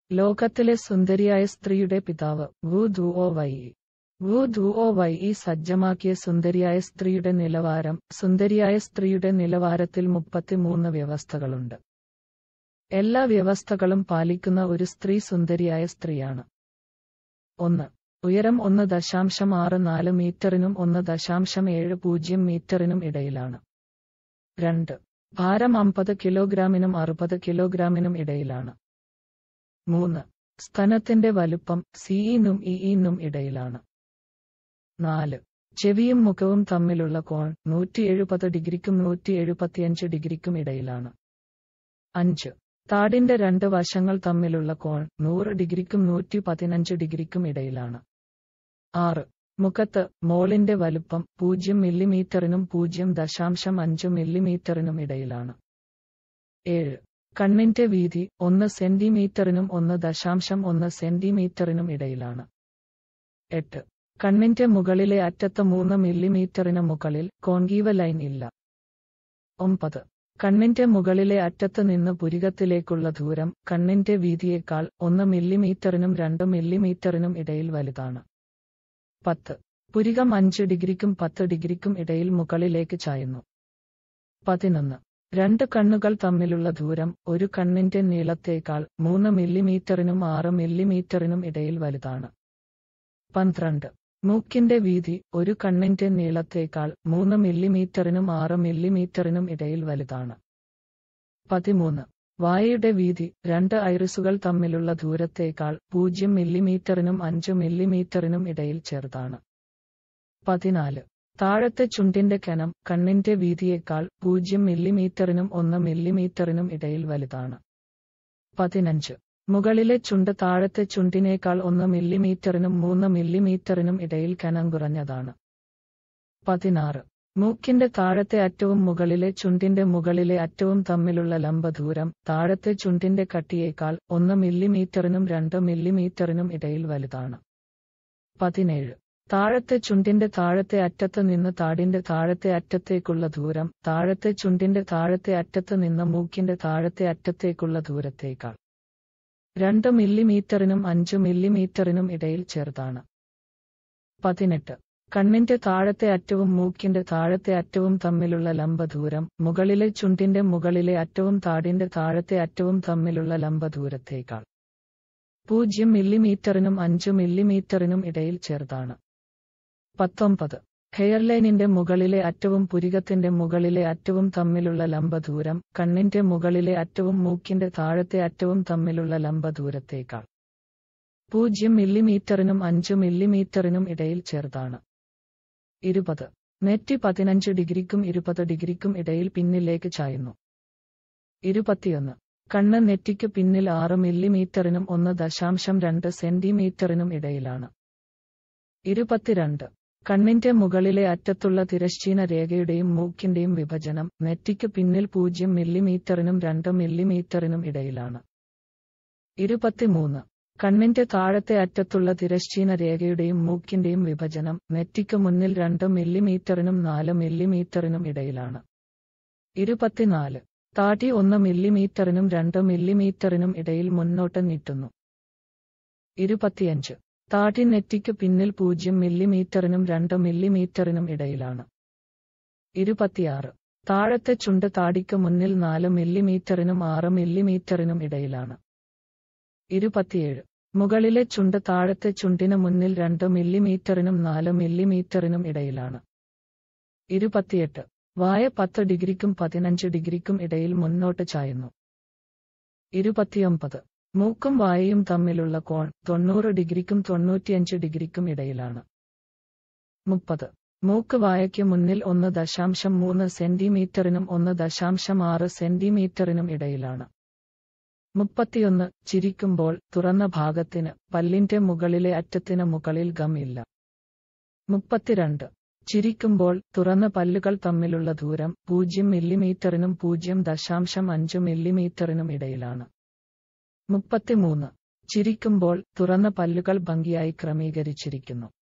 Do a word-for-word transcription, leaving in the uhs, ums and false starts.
ലോകത്തിലെ സുന്ദരിയായ സ്ത്രീയുടെ പിതാവ് വു ദുഓ വൈ വു ദുഓ വൈ സജ്ജമാക്കിയ സുന്ദരിയായ സ്ത്രീയുടെ നിലവാരം. സുന്ദരിയായ സ്ത്രീയുടെ നിലവാരത്തിൽ മുപ്പത്തിമൂന്ന് വ്യവസ്ഥകളുണ്ട്. എല്ലാ വ്യവസ്ഥകളും പാലിക്കുന്ന ഒരു സ്ത്രീ സുന്ദരിയായ സ്ത്രീയാണ്. ഒന്ന്. ഉയരം ഒന്ന് ദശാംശം ആറ് നാല് മീറ്ററിനും ഒന്ന് ദശാംശം ഏഴ് പൂജ്യം മീറ്ററിനും ഇടയിലാണ്. രണ്ട്. ഭാരം അമ്പത് കിലോഗ്രാമിനും അറുപത് കിലോഗ്രാമിനും ഇടയിലാണ്. മൂന്ന്. സ്തനത്തിന്റെ വലുപ്പം സിഇനും ഇഇനും ഇടയിലാണ്. നാല്. ചെവിയും മുഖവും തമ്മിലുള്ള കോൺ നൂറ്റി എഴുപത് ഡിഗ്രിക്കും നൂറ്റി എഴുപത്തിയഞ്ച് ഡിഗ്രിക്കും ഇടയിലാണ്. അഞ്ച്. താടിന്റെ രണ്ട് വശങ്ങൾ തമ്മിലുള്ള കോൺ നൂറ് ഡിഗ്രിക്കും നൂറ്റി പതിനഞ്ച് ഡിഗ്രിക്കും ഇടയിലാണ്. ആറ്. മുഖത്ത് മോളിന്റെ വലുപ്പം പൂജ്യം മില്ലിമീറ്ററിനും പൂജ്യം ദശാംശം അഞ്ച് മില്ലിമീറ്ററിനും ഇടയിലാണ്. ഏഴ്. കണ്ണിന്റെ വീതി ഒന്ന് സെന്റിമീറ്ററിനും ഒന്ന് ദശാംശം ഒന്ന് സെന്റിമീറ്ററിനും ഇടയിലാണ്. എട്ട്. കണ്ണിന്റെ മുകളിലെ അറ്റത്ത് മൂന്ന് മില്ലിമീറ്ററിന് മുകളിൽ കോൺകീവ ലൈൻ ഇല്ല. ഒമ്പത്. കണ്ണിന്റെ മുകളിലെ അറ്റത്ത് നിന്ന് പുരികത്തിലേക്കുള്ള ദൂരം കണ്ണിന്റെ വീതിയേക്കാൾ ഒന്ന് മില്ലിമീറ്ററിനും രണ്ട് മില്ലിമീറ്ററിനും ഇടയിൽ വലുതാണ്. പത്ത്. പുരികം അഞ്ച് ഡിഗ്രിക്കും പത്ത് ഡിഗ്രിക്കും ഇടയിൽ മുകളിലേക്ക് ചായുന്നു. പതിനൊന്ന്. രണ്ട് കണ്ണുകൾ തമ്മിലുള്ള ദൂരം ഒരു കണ്ണിന്റെ നീളത്തേക്കാൾ മൂന്ന് മില്ലിമീറ്ററിനും ആറ് മില്ലിമീറ്ററിനും ഇടയിൽ വലുതാണ്. പന്ത്രണ്ട്. മൂക്കിന്റെ വീതി ഒരു കണ്ണിന്റെ നീളത്തേക്കാൾ മൂന്ന് മില്ലിമീറ്ററിനും ആറ് മില്ലിമീറ്ററിനും ഇടയിൽ വലുതാണ്. പതിമൂന്ന്. വായയുടെ വീതി രണ്ട് ഐറിസുകൾ തമ്മിലുള്ള ദൂരത്തേക്കാൾ പൂജ്യം മില്ലിമീറ്ററിനും അഞ്ച് മില്ലിമീറ്ററിനും ഇടയിൽ ചെറുതാണ്. പതിനാല്. താഴത്തെ ചുണ്ടിന്റെ കനം കണ്ണിന്റെ വീതിയേക്കാൾ പൂജ്യം മില്ലിമീറ്ററിനും ഒന്ന് മില്ലിമീറ്ററിനും ഇടയിൽ വലുതാണ്. പതിനഞ്ച്. മുകളിലെ ചുണ്ട് താഴത്തെ ചുണ്ടിനേക്കാൾ ഒന്ന് മില്ലിമീറ്ററിനും മൂന്ന് മില്ലിമീറ്ററിനും ഇടയിൽ കനം കുറഞ്ഞതാണ്. പതിനാറ്. മൂക്കിന്റെ താഴത്തെ അറ്റവും മുകളിലെ ചുണ്ടിന്റെ മുകളിലെ അറ്റവും തമ്മിലുള്ള ലംബദൂരം താഴത്തെ ചുണ്ടിന്റെ കട്ടിയേക്കാൾ ഒന്ന് മില്ലിമീറ്ററിനും രണ്ട് മില്ലിമീറ്ററിനും ഇടയിൽ വലുതാണ്. പതിനേഴ്. താഴത്തെ ചുണ്ടിന്റെ താഴത്തെ അറ്റത്ത് നിന്ന് താടിന്റെ താഴത്തെ അറ്റത്തേക്കുള്ള ദൂരം താഴത്തെ ചുണ്ടിന്റെ താഴത്തെ അറ്റത്ത് നിന്ന് മൂക്കിന്റെ താഴത്തെ അറ്റത്തേക്കുള്ള ദൂരത്തേക്കാൾ രണ്ട് മില്ലിമീറ്ററിനും അഞ്ച് മില്ലിമീറ്ററിനും ഇടയിൽ ചെറുതാണ്. പതിനെട്ട്. കണ്ണിന്റെ താഴത്തെ അറ്റവും മൂക്കിന്റെ താഴത്തെ അറ്റവും തമ്മിലുള്ള ലംബദൂരം മുകളിലെ ചുണ്ടിന്റെ മുകളിലെ അറ്റവും താടിന്റെ താഴത്തെ അറ്റവും തമ്മിലുള്ള ലംബദൂരത്തേക്കാൾ പൂജ്യം മില്ലിമീറ്ററിനും അഞ്ച് മില്ലിമീറ്ററിനും ഇടയിൽ ചെറുതാണ്. പത്തൊമ്പത്. ഹെയർലൈനിന്റെ മുകളിലെ അറ്റവും പുരികത്തിന്റെ മുകളിലെ അറ്റവും തമ്മിലുള്ള ലംബദൂരം കണ്ണിന്റെ മുകളിലെ അറ്റവും മൂക്കിന്റെ താഴത്തെ അറ്റവും തമ്മിലുള്ള ലംബദൂരത്തേക്കാൾ പൂജ്യം മില്ലിമീറ്ററിനും അഞ്ച് മില്ലിമീറ്ററിനും ഇടയിൽ ചെറുതാണ്. ഇരുപത്. നെറ്റി പതിനഞ്ച് ഡിഗ്രിക്കും ഇരുപത് ഡിഗ്രിക്കും ഇടയിൽ പിന്നിലേക്ക് ചായുന്നു. ഇരുപത്തിയൊന്ന്. കണ്ണ് നെറ്റിക്ക് പിന്നിൽ ആറ് മില്ലിമീറ്ററിനും ഒന്ന് ദശാംശം രണ്ട് സെന്റിമീറ്ററിനും ഇടയിലാണ്. ഇരുപത്തിരണ്ട്. കണ്ണിന്റെ മുകളിലെ അറ്റത്തുള്ള തിരശ്ചീന രേഖയുടെയും മൂക്കിന്റെയും വിഭജനം നെറ്റിക്ക് പിന്നിൽ പൂജ്യം മില്ലിമീറ്ററിനും രണ്ട് മില്ലിമീറ്ററിനും ഇടയിലാണ്. ഇരുപത്തിമൂന്ന്. കണ്ണിന്റെ താഴത്തെ അറ്റത്തുള്ള തിരശ്ചീന രേഖയുടെയും മൂക്കിന്റെയും വിഭജനം നെറ്റിക്ക് മുന്നിൽ രണ്ട് മില്ലിമീറ്ററിനും നാല് മില്ലിമീറ്ററിനും ഇടയിലാണ്. ഇരുപത്തിനാല്. താടി ഒന്ന് മില്ലിമീറ്ററിനും രണ്ട് മില്ലിമീറ്ററിനും ഇടയിൽ മുന്നോട്ട് നീട്ടുന്നു. ഇരുപത്തിയഞ്ച്. താടി നെറ്റിക്ക് പിന്നിൽ പൂജ്യം മില്ലിമീറ്ററിനും രണ്ട് മില്ലിമീറ്ററിനും ഇടയിലാണ്. ഇരുപത്തിയാറ്. താഴത്തെ ചുണ്ട് താടിക്ക് മുന്നിൽ നാല് മില്ലിമീറ്ററിനും ആറ് മില്ലിമീറ്ററിനും ഇടയിലാണ്. ഇരുപത്തിയേഴ്. മുകളിലെ ചുണ്ട് താഴത്തെ ചുണ്ടിന് മുന്നിൽ രണ്ട് മില്ലിമീറ്ററിനും നാല് മില്ലിമീറ്ററിനും ഇടയിലാണ്. ഇരുപത്തിയെട്ട്. വായ പത്ത് ഡിഗ്രിക്കും പതിനഞ്ച് ഡിഗ്രിക്കും ഇടയിൽ മുന്നോട്ട് ചായുന്നു. ഇരുപത്തിയൊമ്പത്. മൂക്കും വായയും തമ്മിലുള്ള കോൺ തൊണ്ണൂറ് ഡിഗ്രിക്കും തൊണ്ണൂറ്റിയഞ്ച് ഡിഗ്രിക്കും ഇടയിലാണ്. മുപ്പത്. മൂക്ക് വായയ്ക്ക് മുന്നിൽ ഒന്ന് ദശാംശം മൂന്ന് സെന്റിമീറ്ററിനും ഒന്ന് ദശാംശം ആറ് സെന്റിമീറ്ററിനും ഇടയിലാണ്. മുപ്പത്തിയൊന്ന്. ചിരിക്കുമ്പോൾ തുറന്ന ഭാഗത്തിന് പല്ലിന്റെ മുകളിലെ അറ്റത്തിന് മുകളിൽ ഗം ഇല്ല. മുപ്പത്തിരണ്ട്. ചിരിക്കുമ്പോൾ തുറന്ന പല്ലുകൾ തമ്മിലുള്ള ദൂരം പൂജ്യം മില്ലിമീറ്ററിനും പൂജ്യം ദശാംശം അഞ്ച് മില്ലിമീറ്ററിനും ഇടയിലാണ്. മുപ്പത്തിമൂന്ന്. ചിരിക്കുമ്പോൾ തുറന്ന പല്ലുകൾ ഭംഗിയായി ക്രമീകരിച്ചിരിക്കുന്നു.